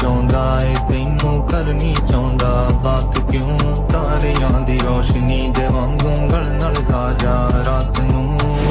चाहुंदा ए तैनू करनी चाहुंदा बात क्यों तारियां दी रोशनी दे वांगू गल नाल गा जा रात नू